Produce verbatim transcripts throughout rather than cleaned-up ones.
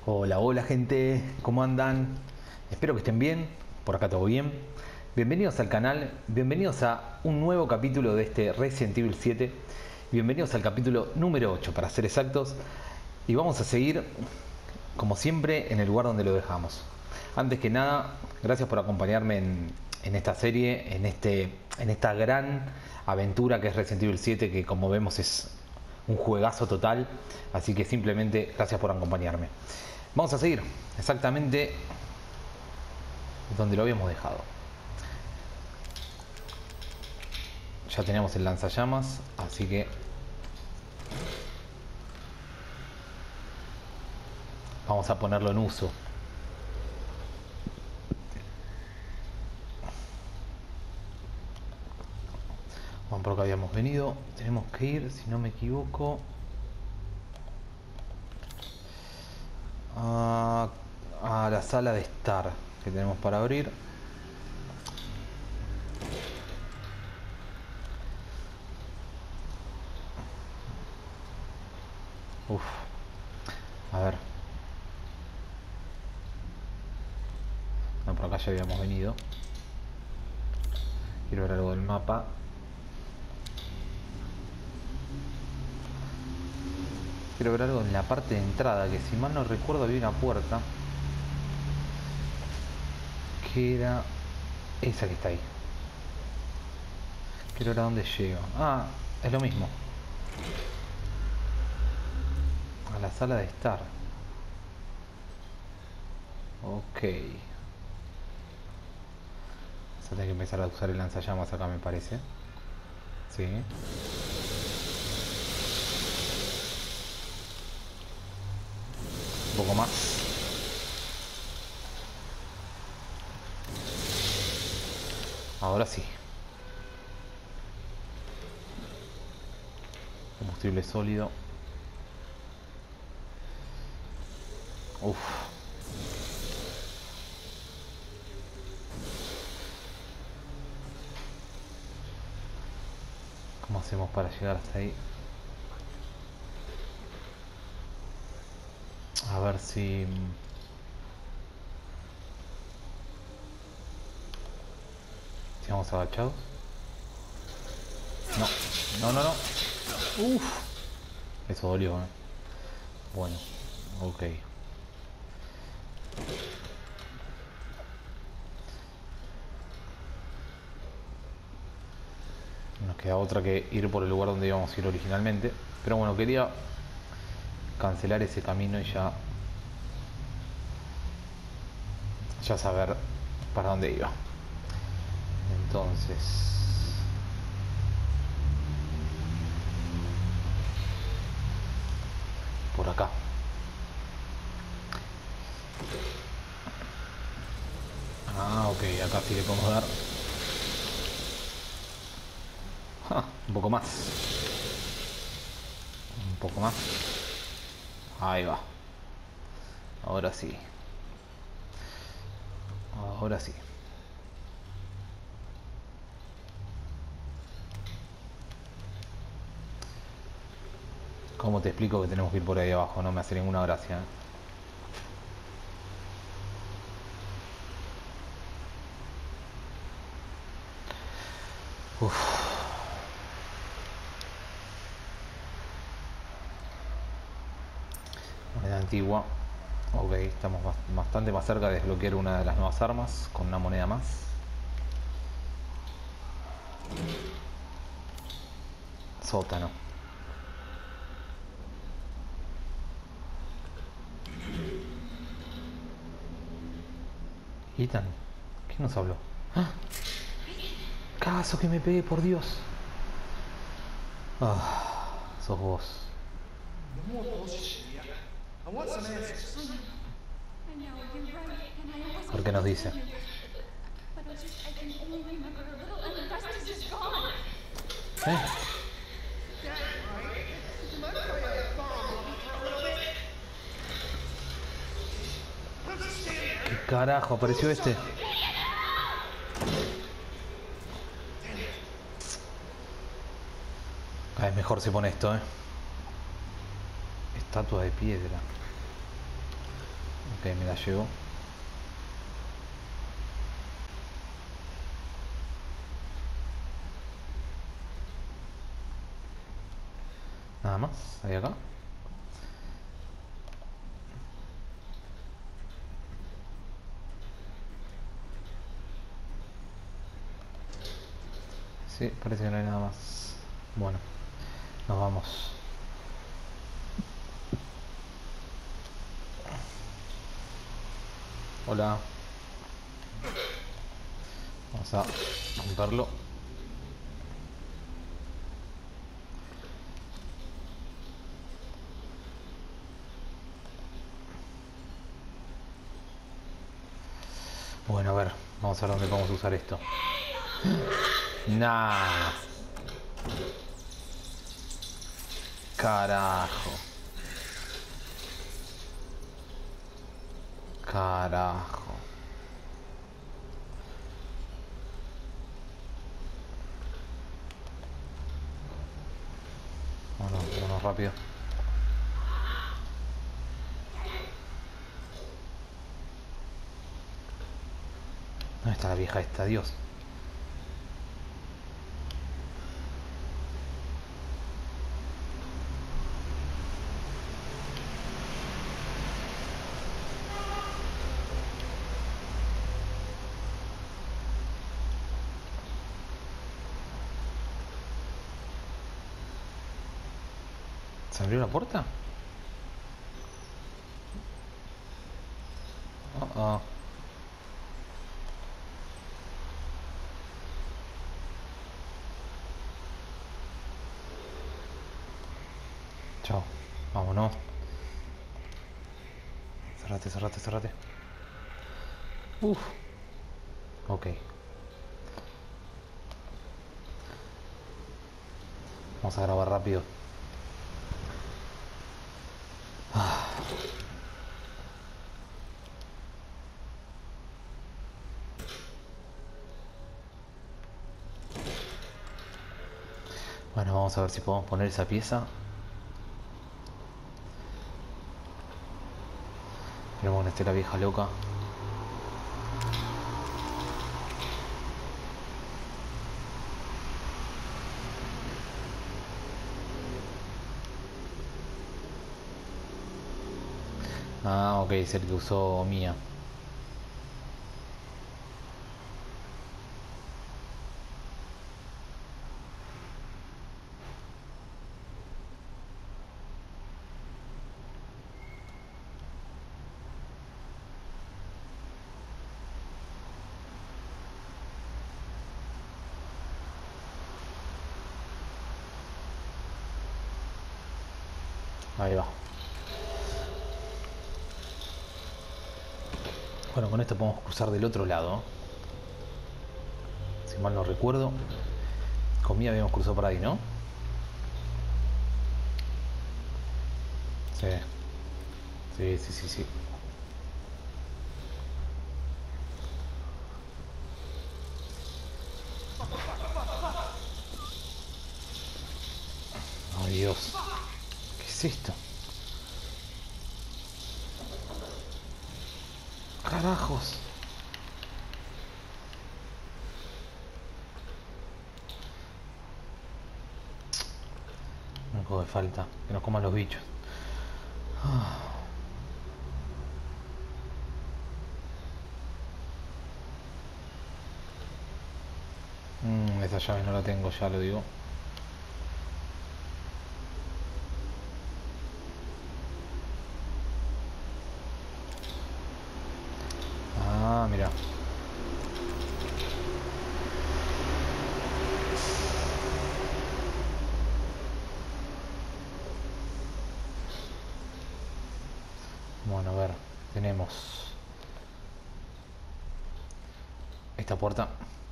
Hola, hola gente, ¿cómo andan? Espero que estén bien, por acá todo bien. Bienvenidos al canal, bienvenidos a un nuevo capítulo de este Resident Evil siete. Bienvenidos al capítulo número ocho, para ser exactos. Y vamos a seguir, como siempre, en el lugar donde lo dejamos. Antes que nada, gracias por acompañarme en, en esta serie, en, este, en esta gran aventura que es Resident Evil siete, que como vemos es un juegazo total. Así que simplemente gracias por acompañarme. Vamos a seguir exactamente donde lo habíamos dejado. Ya tenemos el lanzallamas, así que vamos a ponerlo en uso. Vamos por acá habíamos venido. Tenemos que ir, si no me equivoco, a, a la sala de estar que tenemos para abrir. Uf. A ver. No, por acá ya habíamos venido. Quiero ver algo del mapa. Quiero ver algo en la parte de entrada, que si mal no recuerdo había una puerta. Que era esa que está ahí. Quiero ver a dónde llego. Ah, es lo mismo. A la sala de estar. Ok. Vamos a tener que empezar a usar el lanzallamas acá, me parece. Sí. Un poco más. Ahora sí. Combustible sólido. Uf. ¿Cómo hacemos para llegar hasta ahí? A ver si... Si vamos agachados. No, no, no, no. Uf. Eso dolió, ¿eh? Bueno, ok. Nos queda otra que ir por el lugar donde íbamos a ir originalmente. Pero bueno, quería cancelar ese camino y ya... Ya saber para dónde iba. Entonces... Por acá. Ah, ok, acá sí le podemos dar. Ah, un poco más. Un poco más. Ahí va. Ahora sí. Ahora sí. ¿Cómo te explico que tenemos que ir por ahí abajo? No me hace ninguna gracia, ¿eh? Uf. Moneda antigua. Ok, estamos bastante más cerca de desbloquear una de las nuevas armas con una moneda más. Sótano. Ethan, ¿quién nos habló? ¡Ah! ¡Caso que me pegué, por Dios! Ah, sos vos. ¿Por qué nos dice? ¿Eh? ¿Qué carajo apareció este? Ah, es mejor se pone esto, ¿eh? Estatua de piedra. Ok, me la llevo. Nada más, ahí acá. Sí, parece que no hay nada más. Bueno, nos vamos. Hola. Vamos a romperlo. Bueno, a ver, vamos a ver dónde podemos usar esto. Nah. Carajo. Carajo. Vámonos, vámonos rápido. ¿Dónde está la vieja esta? Dios. ¿Se abrió la puerta? Oh, oh. Chao. Vámonos. Cerrate, cerrate, cerrate. Uf. Ok. Vamos a grabar rápido. Ah. Bueno, vamos a ver si podemos poner esa pieza. Esperemos que no esté la vieja loca. Ah, ok, es el que usó Mía. Ahí va. Bueno, con esto podemos cruzar del otro lado. Si mal no recuerdo. Con Mía habíamos cruzado por ahí, ¿no? Sí. Sí, sí, sí, sí. Ay, Dios. ¿Qué es esto? Carajos. Un poco de falta. Que nos coman los bichos. Mm, esa llave no la tengo, ya lo digo. Ah, mira. Bueno, a ver. Tenemos esta puerta.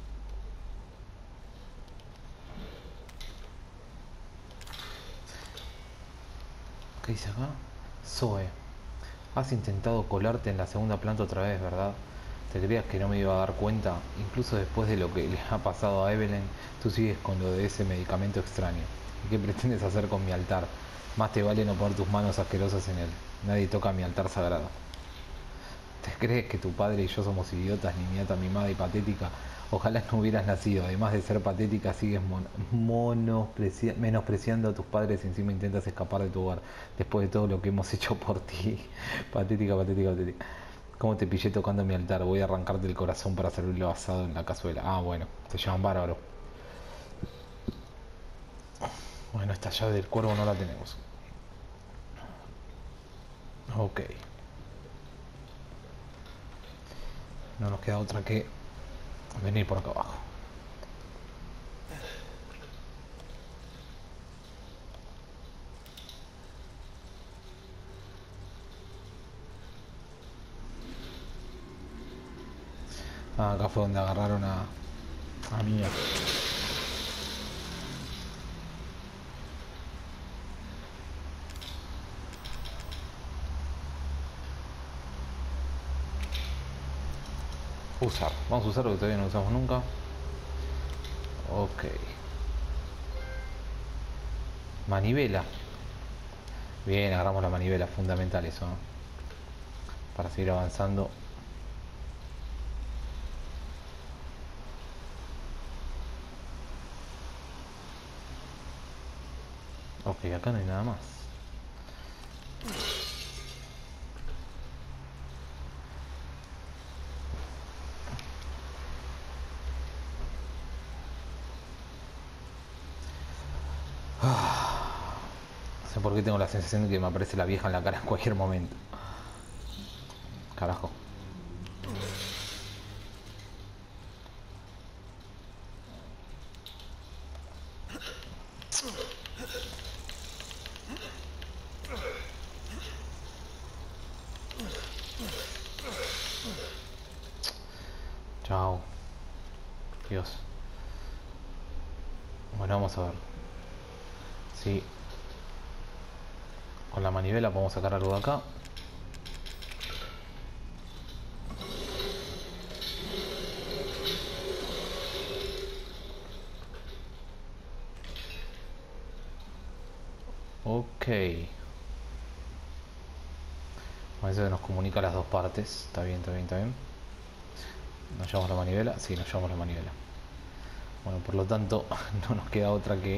¿Qué dice acá? Zoe. Has intentado colarte en la segunda planta otra vez, ¿verdad? ¿Te creías que no me iba a dar cuenta? Incluso después de lo que le ha pasado a Evelyn, tú sigues con lo de ese medicamento extraño. ¿Y qué pretendes hacer con mi altar? Más te vale no poner tus manos asquerosas en él. Nadie toca mi altar sagrado. ¿Te crees que tu padre y yo somos idiotas, niñata mimada y patética? Ojalá no hubieras nacido. Además de ser patética, sigues mon monosprecia menospreciando a tus padres y encima intentas escapar de tu hogar después de todo lo que hemos hecho por ti. Patética, patética, patética. ¿Cómo te pillé tocando mi altar? Voy a arrancarte el corazón para servirlo asado en la cazuela. Ah, bueno, te llaman bárbaro. Bueno, esta llave del cuervo no la tenemos. Ok. No nos queda otra que venir por acá abajo. Ah, acá fue donde agarraron a... a Mía. Usar. Vamos a usar lo que todavía no usamos nunca. Ok. Manivela. Bien, agarramos la manivela. Fundamental eso, ¿no? Para seguir avanzando. Ok, acá no hay nada más. No sé por qué tengo la sensación de que me aparece la vieja en la cara en cualquier momento. Carajo. Chao. Dios. Bueno, vamos a ver. Sí. Con la manivela podemos sacar algo de acá. Ok. A veces nos comunica las dos partes. Está bien, está bien, está bien. ¿Nos llevamos la manivela? Sí, nos llevamos la manivela. Bueno, por lo tanto, no nos queda otra que...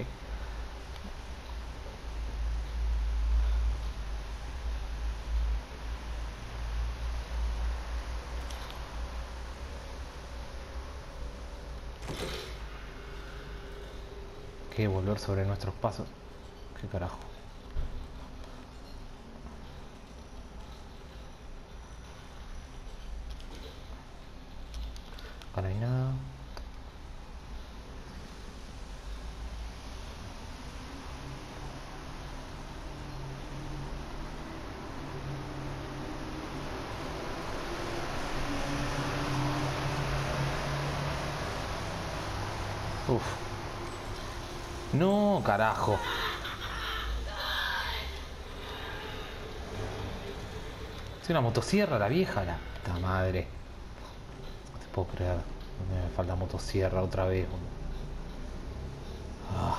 que volver sobre nuestros pasos. ¿Qué carajo? Acá no hay nada. Uf. No, carajo. Es una motosierra la vieja, la puta madre. No te puedo creer. Me falta motosierra otra vez. Ah.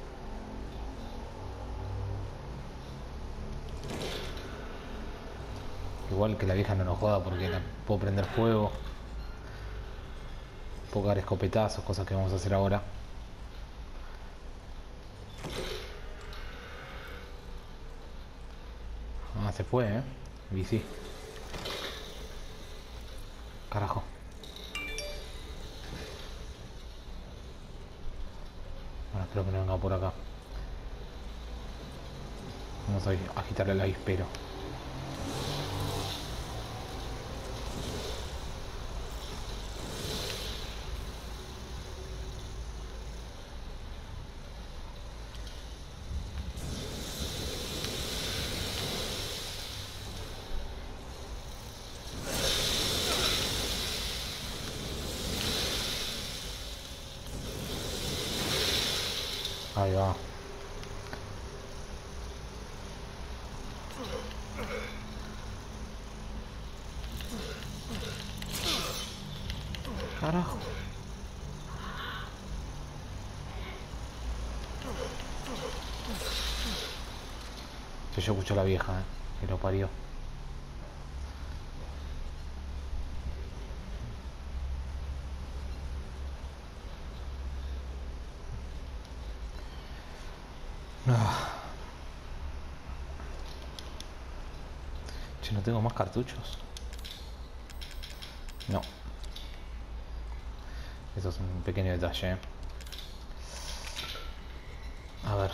Igual que la vieja no nos joda porque la puedo prender fuego. Puedo dar escopetazos, cosas que vamos a hacer ahora. Ah, se fue, eh. Y sí. Carajo. Bueno, espero que no venga por acá. Vamos a agitarle el avispero. Ahí va. Carajo. Yo, yo escucho a la vieja, eh, que lo parió. Che, ¿no tengo más cartuchos? No. Eso es un pequeño detalle, ¿eh? A ver.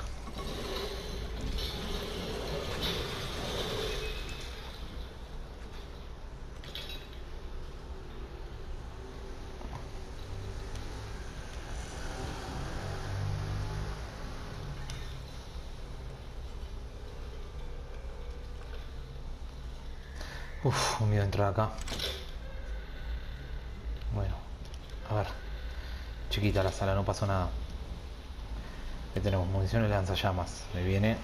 Uf, un miedo entrar acá. Bueno, a ver. Chiquita la sala, no pasó nada. Ahí tenemos municiones de lanzallamas. Me viene.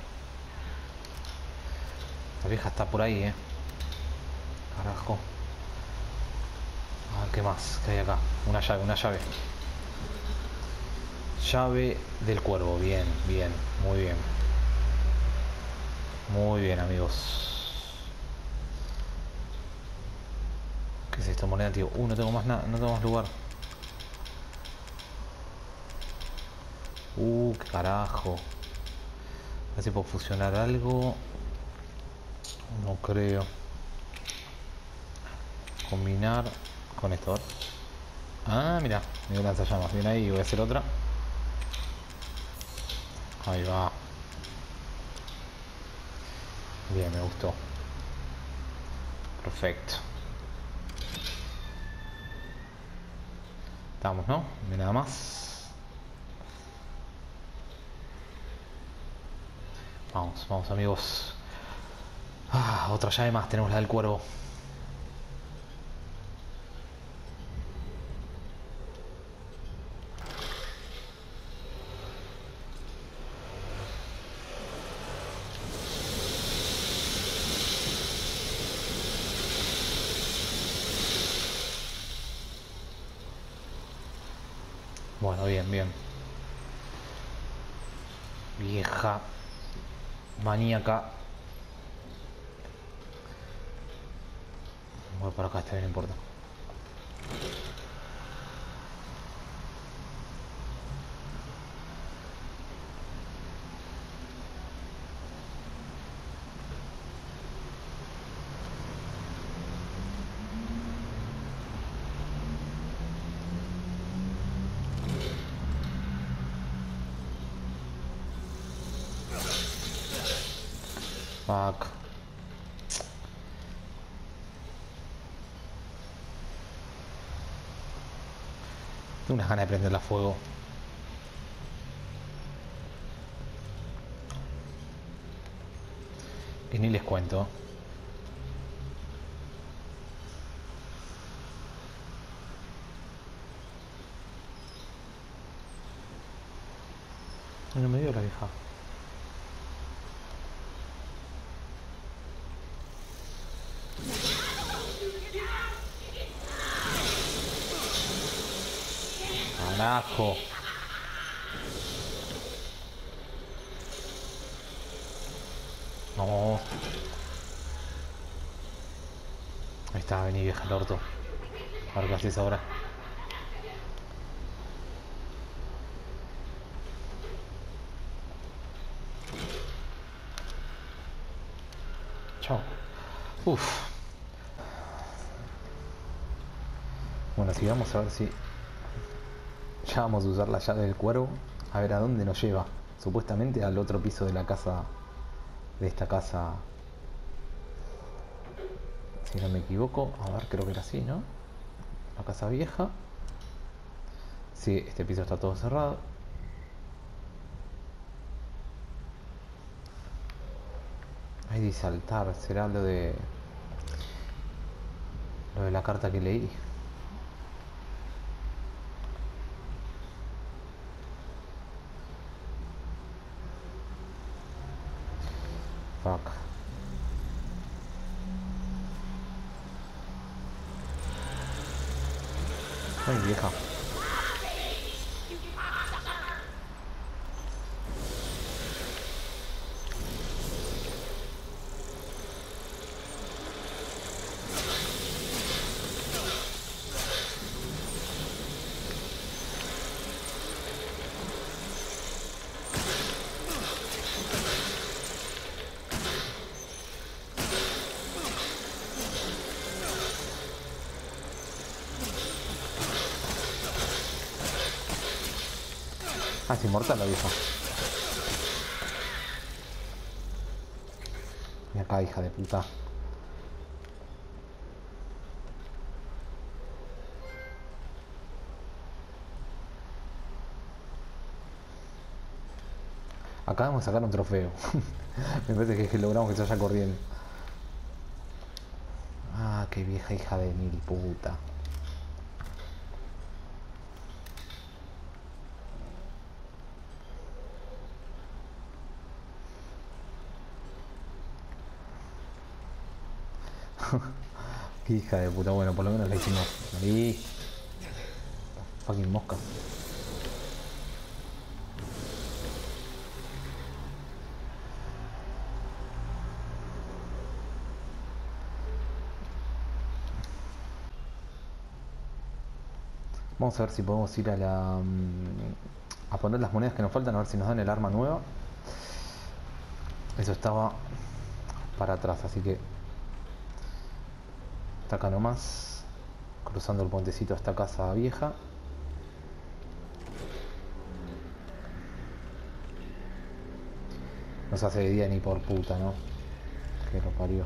La vieja está por ahí, eh. Carajo. A ver qué más. ¿Qué hay acá? Una llave, una llave. Llave del cuervo. Bien, bien. Muy bien. Muy bien, amigos. ¿Qué es esto? Moneda, tío. Uh, no tengo más nada. No tengo más lugar. Uh, qué carajo. A ver si puedo fusionar algo. No creo. Combinar con esto. Ah, mira. Me lanzallamas. Bien ahí. Voy a hacer otra. Ahí va. Bien, me gustó. Perfecto. Estamos, ¿no? De nada más. Vamos, vamos, amigos. Ah, otra llave más. Tenemos la del cuervo. Bueno, bien, bien. Vieja maníaca. Voy por acá, está bien, no importa. Fuck. Tengo unas ganas de prenderla a fuego. Y ni les cuento. No me dio la vieja. Carajo. No. Ahí está, vení vieja el orto. A ver qué haces ahora. Chao. Uf. Bueno, sigamos a ver si... Ya vamos a usar la llave del cuervo. A ver a dónde nos lleva. Supuestamente al otro piso de la casa. De esta casa. Si no me equivoco. A ver, creo que era así, ¿no? La casa vieja. Sí, este piso está todo cerrado. Ahí dice saltar. Será lo de... Lo de la carta que leí. Fuck. Ay, vieja. Ah, es inmortal la vieja. Mira acá, hija de puta. Acabamos de sacar un trofeo. Me parece que, es que logramos que se vaya corriendo. Ah, qué vieja hija de mil puta. Qué hija de puta. Bueno, por lo menos la hicimos. Ahí. Fucking mosca. Vamos a ver si podemos ir a la... a poner las monedas que nos faltan, a ver si nos dan el arma nueva. Eso estaba para atrás, así que... está acá nomás. Cruzando el puentecito a esta casa vieja. No se hace de día ni por puta, ¿no? Que lo parió.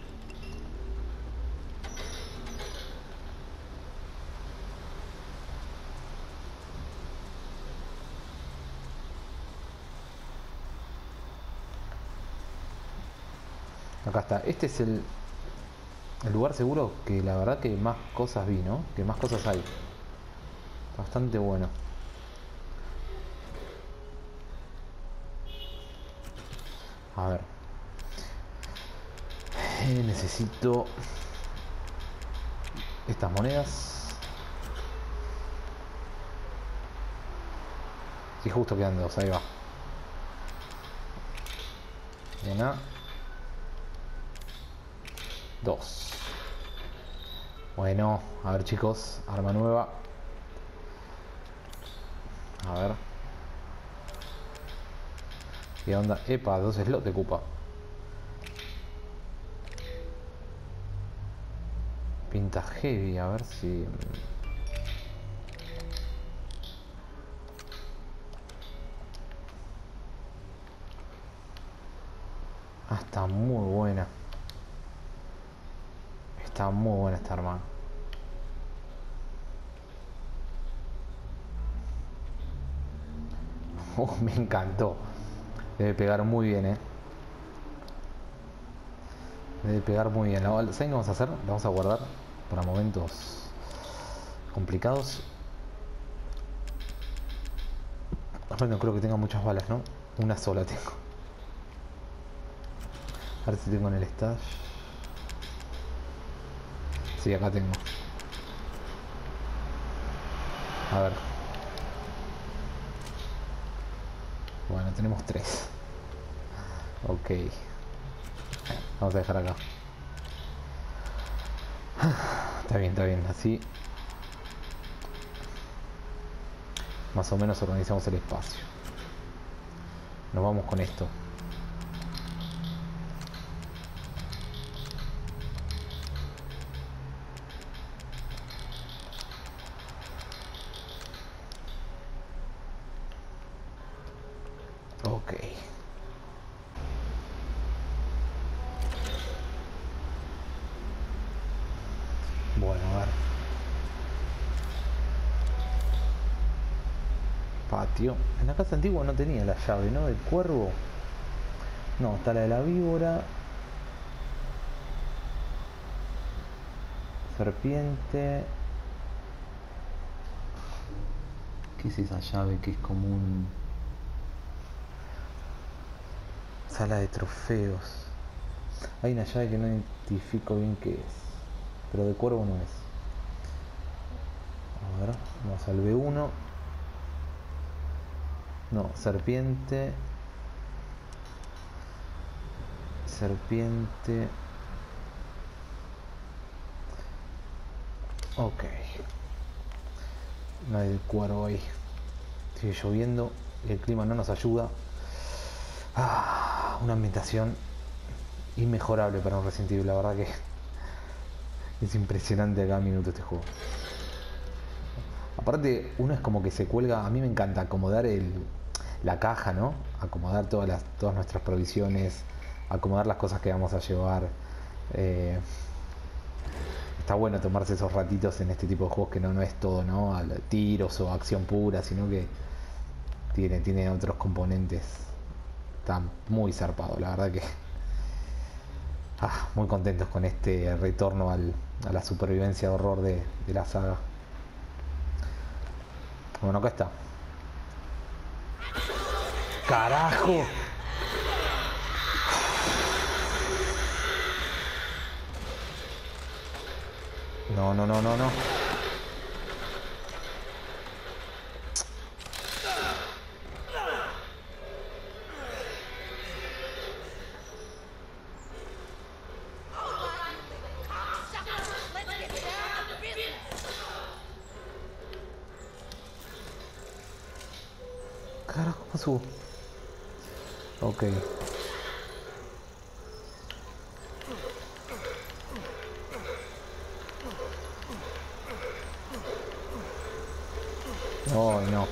Acá está. Este es el, el lugar seguro que la verdad que más cosas vi, ¿no? Que más cosas hay. Bastante bueno. A ver. Eh, necesito estas monedas. Y justo quedan dos, ahí va. Una. Dos. Bueno, a ver chicos, arma nueva. A ver. ¿Qué onda? Epa, dos slots te ocupa. Pinta heavy, a ver si... Ah, está muy buena. Está muy buena esta arma. Oh, me encantó. Debe pegar muy bien, eh. Debe pegar muy bien. ¿Saben qué vamos a hacer? La vamos a guardar para momentos complicados. Bueno, no creo que tenga muchas balas, ¿no? Una sola tengo. A ver si tengo en el stash. Sí, acá tengo. A ver. Bueno, tenemos tres. Ok. Vamos a dejar acá. Está bien, está bien. Así más o menos organizamos el espacio. Nos vamos con esto. Ok. Bueno, a ver. Patio. En la casa antigua no tenía la llave, ¿no? Del cuervo. No, está la de la víbora. Serpiente. ¿Qué es esa llave que es como un... sala de trofeos? Hay una llave que no identifico bien qué es, pero de cuervo no es. A ver, vamos al B uno. No, serpiente. Serpiente. Ok. No hay cuervo ahí. Sigue lloviendo y el clima no nos ayuda. Ah, una ambientación inmejorable para un Resident Evil, la verdad que es impresionante a cada minuto este juego. Aparte, uno es como que se cuelga. A mí me encanta acomodar el, la caja, ¿no? Acomodar todas, las, todas nuestras provisiones, acomodar las cosas que vamos a llevar. Eh, Está bueno tomarse esos ratitos en este tipo de juegos que no, no es todo, ¿no? Al- Tiros o acción pura, sino que tiene, tiene otros componentes. Está muy zarpado, la verdad que. Ah, muy contentos con este retorno al, a la supervivencia de horror de, de la saga. Bueno, acá está. ¡Carajo! No, no, no, no, no. Carajo, ¿cómo subo? Ok. Oh, no.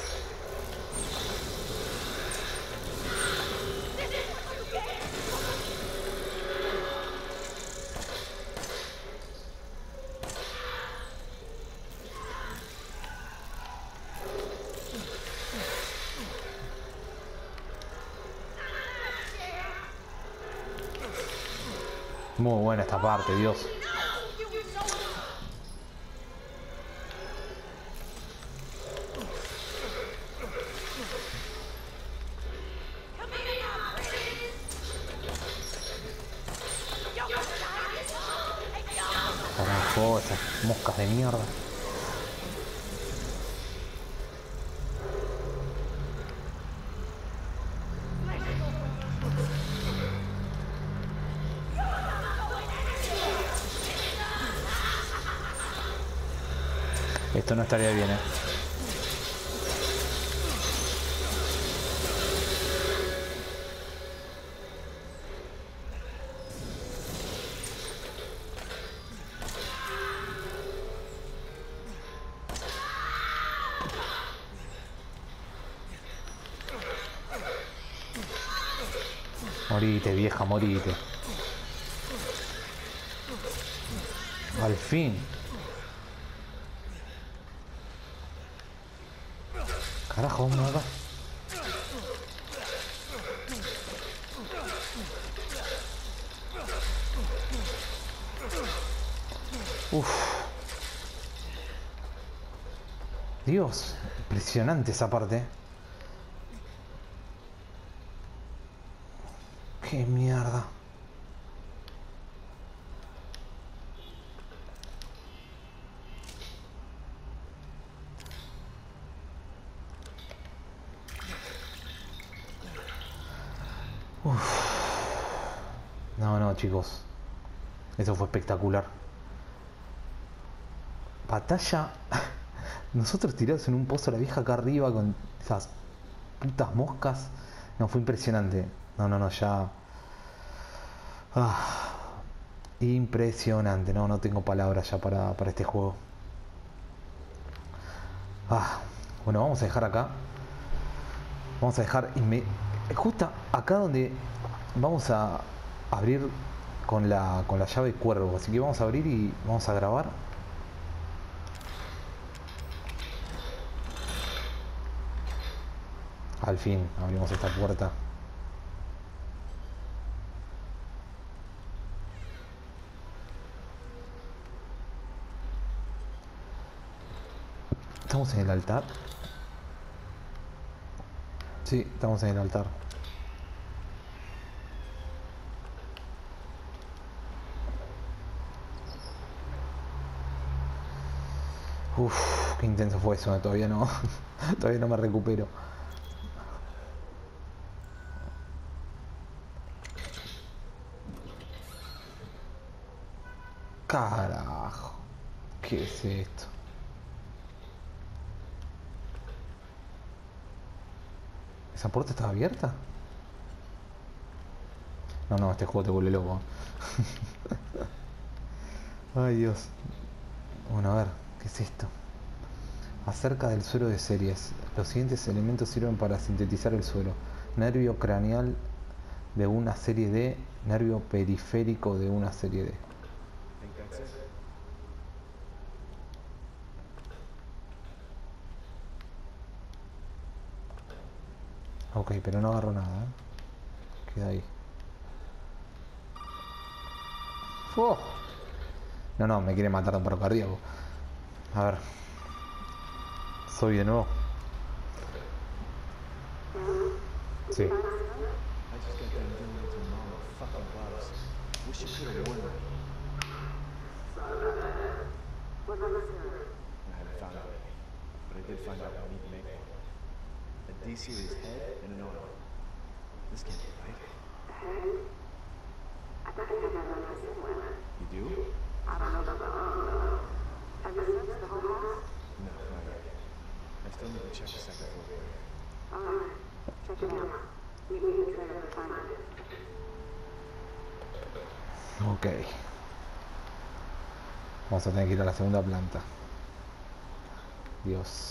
Muy buena esta parte, Dios. Carajo, esas moscas de mierda. Esto no estaría bien, eh. Morite, vieja, morite. Al fin. Carajo, vamos acá. Uf. Dios, impresionante esa parte. Qué mierda. Uf. No, no, chicos. Eso fue espectacular. Batalla. Nosotros tirados en un pozo, la vieja acá arriba con esas putas moscas. No, fue impresionante. No, no, no, ya. Ah, impresionante. No, no tengo palabras ya para, para este juego. Ah, bueno, vamos a dejar acá. Vamos a dejar inme- justo acá donde vamos a abrir con la, con la llave cuervo. Así que vamos a abrir y vamos a grabar. Al fin abrimos esta puerta. ¿Estamos en el altar? Sí, estamos en el altar. Uf, qué intenso fue eso, eh, todavía no. Todavía no me recupero. Carajo. ¿Qué es esto? ¿Esa puerta estaba abierta? No, no, este juego te vuelve loco. Ay, Dios. Bueno, a ver, ¿qué es esto? Acerca del suelo de series. Los siguientes elementos sirven para sintetizar el suelo. Nervio craneal de una serie D. Nervio periférico de una serie D. Ok, pero no agarro nada, ¿eh? Queda ahí. ¡Oh! No, no, me quiere matar de un paro cardíaco. A ver. Soy de nuevo. Sí. D-series head and an arm. This can't be right. Head? I thought I had that on my somewhere. You do? I don't know about the arm, though. Have you searched the whole house? No, not yet. I still need to check the second floor. Alright, check it out. Meet me in the trailer to find it. Ok. Vamos a tener que ir a la segunda planta. Dios.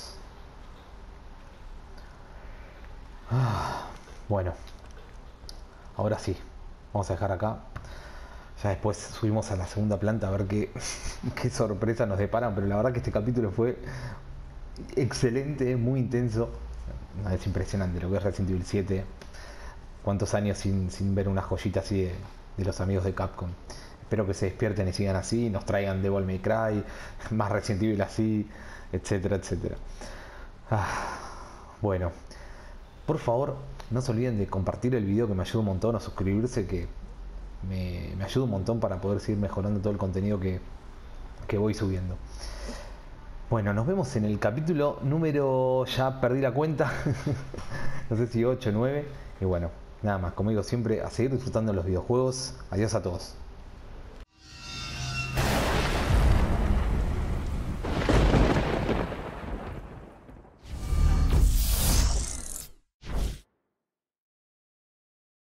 Ah, bueno. Ahora sí. Vamos a dejar acá. Ya después subimos a la segunda planta a ver qué, qué sorpresa nos deparan. Pero la verdad que este capítulo fue excelente, muy intenso. No, es impresionante lo que es Resident Evil siete. Cuántos años sin, sin ver una joyita así de, de los amigos de Capcom. Espero que se despierten y sigan así, nos traigan Devil May Cry, más Resident Evil así, etcétera, etcétera. Ah, bueno, por favor, no se olviden de compartir el video, que me ayuda un montón, o suscribirse, que me, me ayuda un montón para poder seguir mejorando todo el contenido que, que voy subiendo. Bueno, nos vemos en el capítulo número, ya perdí la cuenta, no sé si ocho o nueve, y bueno, nada más, como digo siempre, a seguir disfrutando los videojuegos. Adiós a todos.